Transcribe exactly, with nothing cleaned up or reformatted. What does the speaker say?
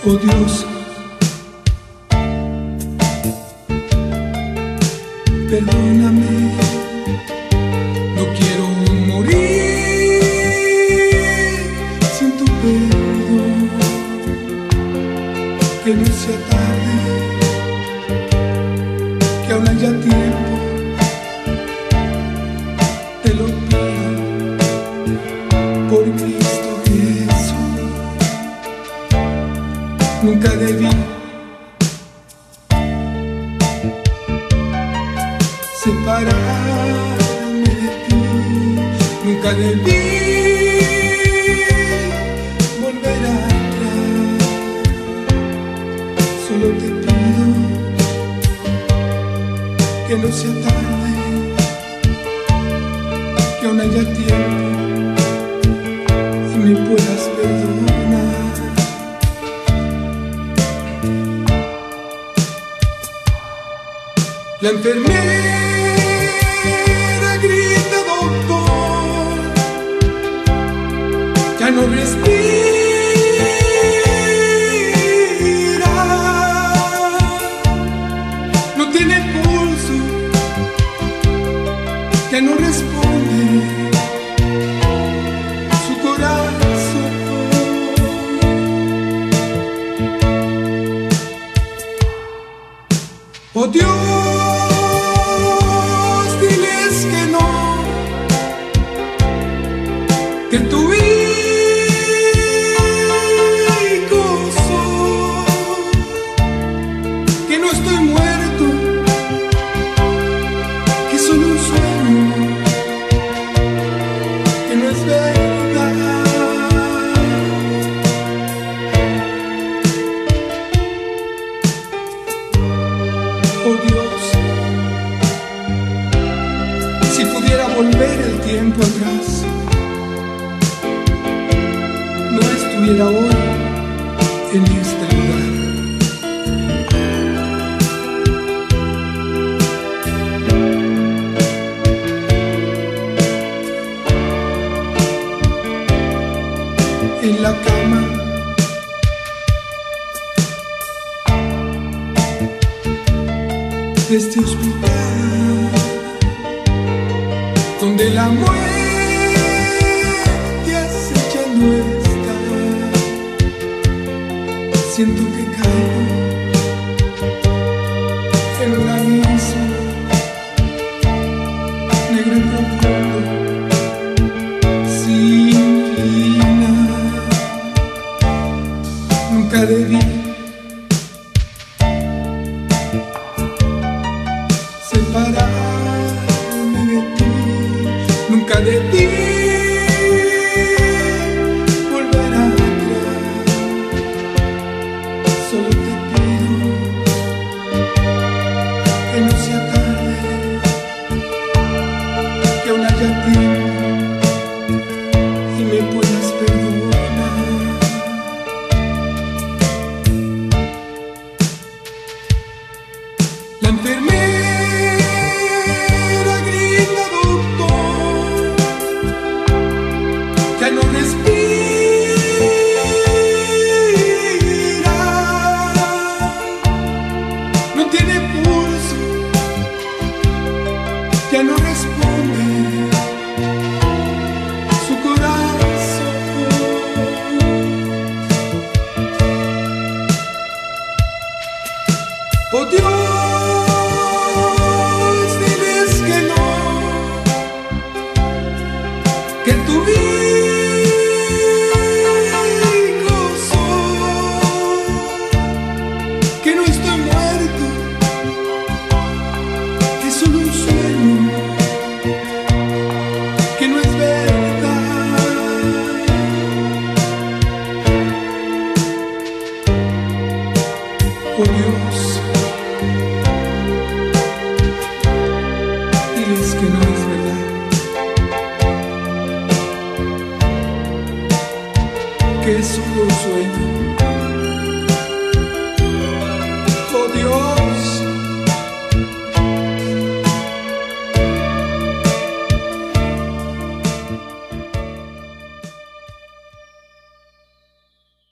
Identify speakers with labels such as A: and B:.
A: Oh Dios, perdóname, no quiero morir sin tu perdón. Que no sea tarde, que aún haya tiempo, te lo pido por Cristo Jesús. Nunca debí separarme de ti, nunca debí volver atrás. Solo te pido que no sea tarde, que aún haya tiempo y me puedas perdonar. La enfermera grita, doctor, ya no respira, no tiene pulso, ya no responde su corazón. Oh Dios, que tu hijo soy, que no estoy muerto, que es solo un sueño, que no es verdad. Oh Dios, si pudiera volver el tiempo atrás, no estuviera hoy en este lugar. En la cama de este hospital, donde la muerte acechando está, siento que caigo en un abismo negro y profundo, sin final. Nunca debí separarme de ti, nunca debí volver atrás. Solo te pido que no sea tarde, que aún haya tiempo y me puedas perdonar. La enfermera grita, doctor, ya no respira, no tiene pulso, ya no responde su corazón. Oh Dios, que tu hijo soy, que no estoy muerto, que es solo un sueño, que no es verdad. Oh Dios, diles que no es verdad, que es solo un sueño.